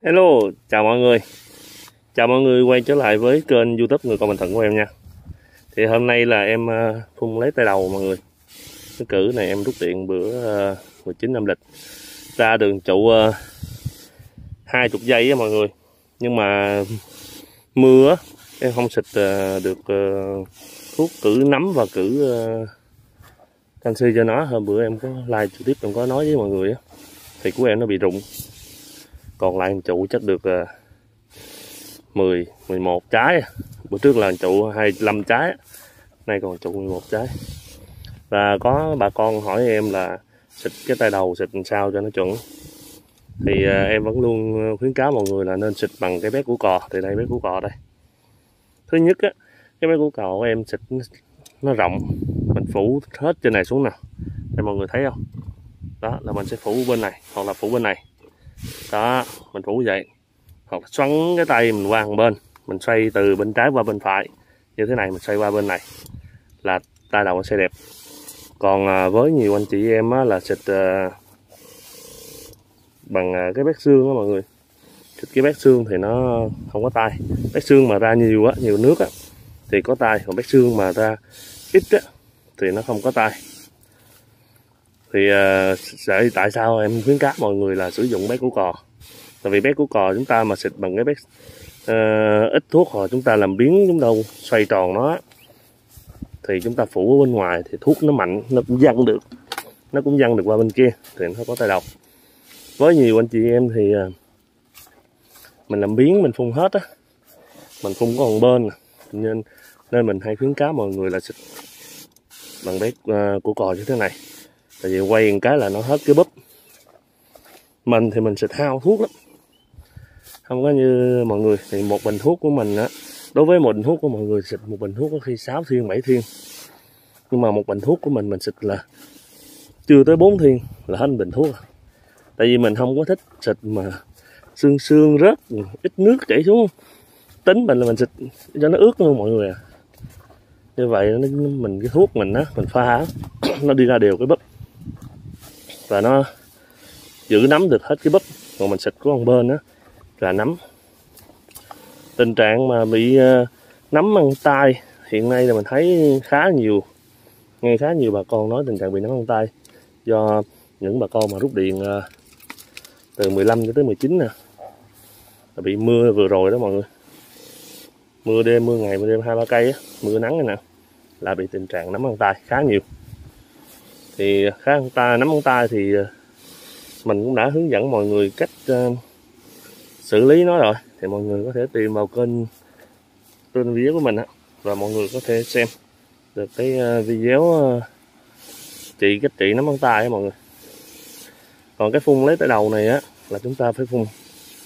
Hello, chào mọi người. Chào mọi người quay trở lại với kênh YouTube Người Con Bình Thuận của em nha. Thì hôm nay là em phun lấy tay đầu mọi người. Cái cử này em rút điện bữa 19 âm lịch. Ra đường trụ 20 giây á mọi người. Nhưng mà mưa á, em không xịt được thuốc cử nấm và cử canxi cho nó. Hôm bữa em có live trực tiếp em có nói với mọi người á, thì của em nó bị rụng. Còn lại trụ chắc được 11 trái. Bữa trước là trụ 25 trái, nay còn trụ 11 trái. Và có bà con hỏi em là xịt cái tay đầu xịt làm sao cho nó chuẩn, thì em vẫn luôn khuyến cáo mọi người là nên xịt bằng cái bét củ cò. Thì đây bét củ cò đây. Thứ nhất á, cái bét củ cò của em xịt nó rộng, mình phủ hết trên này xuống nè, để mọi người thấy không, đó là mình sẽ phủ bên này hoặc là phủ bên này, đó mình phủ vậy, hoặc là xoắn cái tay mình qua một bên, mình xoay từ bên trái qua bên phải như thế này, mình xoay qua bên này là tay đầu nó sẽ đẹp. Còn với nhiều anh chị em á, là xịt bằng cái bét xương đó mọi người. Xịt cái bét xương thì nó không có tay. Bét xương mà ra nhiều á, nhiều nước á thì có tay, còn bét xương mà ra ít á thì nó không có tay. Thì tại sao em khuyến cáo mọi người là sử dụng bét củ cò? Tại vì bét củ cò chúng ta mà xịt bằng cái bét ít thuốc, hoặc chúng ta làm biến, chúng ta xoay tròn nó thì chúng ta phủ ở bên ngoài thì thuốc nó mạnh, nó cũng văng được qua bên kia thì nó có tay đầu. Với nhiều anh chị em thì mình làm biến, mình phun hết á, mình phun có một bên, nên mình hay khuyến cáo mọi người là xịt bằng bét củ cò như thế này. Tại vì quay một cái là nó hết cái búp. Mình thì mình xịt hao thuốc lắm, không có như mọi người. Thì một bình thuốc của mình á, đối với một bình thuốc của mọi người xịt một bình thuốc có khi 6 thiên 7 thiên, nhưng mà một bình thuốc của mình xịt là chưa tới 4 thiên là hết bình thuốc. Tại vì mình không có thích xịt mà xương rớt, ít nước chảy xuống. Tính mình là mình xịt cho nó ướt luôn mọi người à. Như vậy mình cái thuốc mình á, mình pha nó đi ra đều cái búp và nó giữ nấm được hết cái búp. Còn mình xịt của một bên á là nấm. Tình trạng mà bị nấm ăn tay hiện nay là mình thấy khá nhiều, nghe khá nhiều bà con nói tình trạng bị nấm ăn tay do những bà con mà rút điện từ 15 cho tới 19 nè, là bị mưa vừa rồi đó mọi người. Mưa đêm, mưa ngày, mưa đêm 2-3 cây á, mưa nắng này nè, là bị tình trạng nấm ăn tay khá nhiều. Thì nấm ăn tay thì mình cũng đã hướng dẫn mọi người cách xử lý nó rồi, thì mọi người có thể tìm vào kênh video của mình á, và mọi người có thể xem được cái video cách trị nấm ăn tay á mọi người. Còn cái phun lấy tới đầu này á là chúng ta phải phun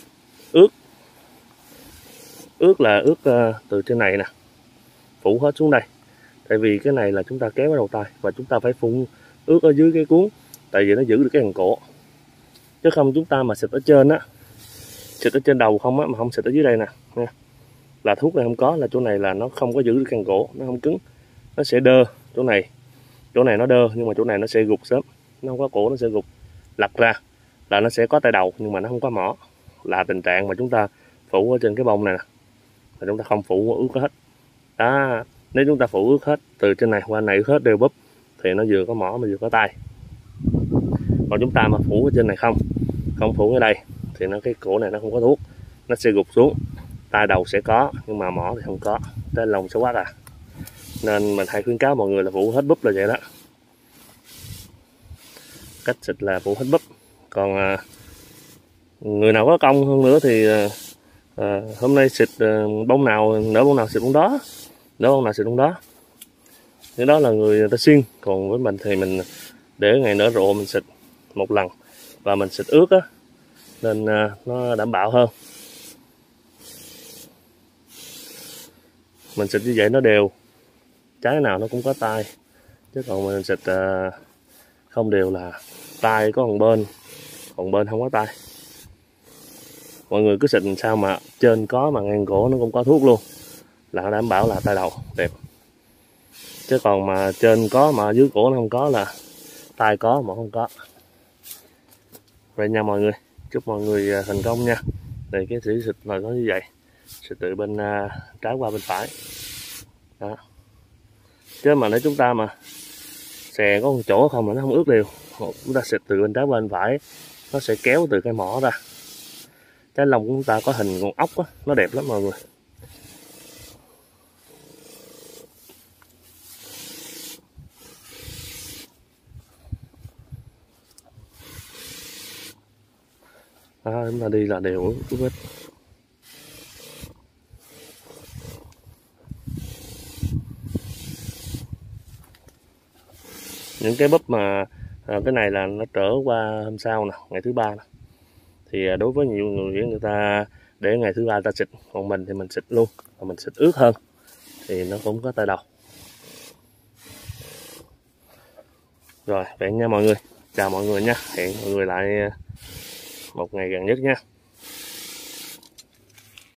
ướt là ướt từ trên này nè, phủ hết xuống đây. Tại vì cái này là chúng ta kéo vào đầu tay, và chúng ta phải phun ướt ở dưới cái cuốn, tại vì nó giữ được cái hàng cổ. Chứ không chúng ta mà xịt ở trên á, xịt ở trên đầu không á, mà không xịt ở dưới đây nè nha, là thuốc này không có, là chỗ này là nó không có giữ được cái hàng cổ, nó không cứng, nó sẽ đơ. Chỗ này nó đơ, nhưng mà chỗ này nó sẽ gục sớm, nó không có cổ, nó sẽ gục lật ra, là nó sẽ có tay đầu nhưng mà nó không có mỏ. Là tình trạng mà chúng ta phủ ở trên cái bông này nè, là chúng ta không phủ ướt hết đó. Nếu chúng ta phủ ướt hết từ trên này qua này, ướt hết đều búp, thì nó vừa có mỏ mà vừa có tay. Còn chúng ta mà phủ ở trên này không phủ ở đây thì cái cổ này nó không có thuốc, nó sẽ gục xuống. Tai đầu sẽ có nhưng mà mỏ thì không có, cái lông sẽ quát à. Nên mình hay khuyến cáo mọi người là phủ hết búp là vậy đó. Cách xịt là phủ hết búp. Còn người nào có công hơn nữa thì hôm nay xịt bông nào nở bông nào xịt bông đó, nở bông nào xịt bông đó. Cái đó là người ta xuyên. Còn với mình thì mình để ngày nở rộ mình xịt một lần, và mình xịt ướt á, nên nó đảm bảo hơn. Mình xịt như vậy nó đều, trái nào nó cũng có tay. Chứ còn mình xịt không đều là tay có một bên, còn bên không có tay. Mọi người cứ xịt làm sao mà trên có mà ngang cổ nó cũng có thuốc luôn, là nó đảm bảo là tay đầu đẹp. Chứ còn mà trên có mà dưới cổ nó không có là tay có mà không có. Vậy nha mọi người, chúc mọi người thành công nha. Đây cái thủy xịt là nó như vậy, xịt từ bên trái qua bên phải đó. Chứ mà nếu chúng ta mà xè có một chỗ không là nó không ướt đều, chúng ta xịt từ bên trái qua bên phải nó sẽ kéo từ cái mỏ ra. Trái lông của chúng ta có hình con ốc á, nó đẹp lắm mọi người. Đó, chúng ta đi là đều ướt hết. Những cái búp mà cái này là nó trở qua hôm sau nè, ngày thứ ba nè. Thì đối với nhiều người ta để ngày thứ ba ta xịt, còn mình thì mình xịt luôn, và mình xịt ướt hơn thì nó cũng có tay đầu. Rồi vậy nha mọi người, chào mọi người nha, hẹn mọi người lại một ngày gần nhất nha.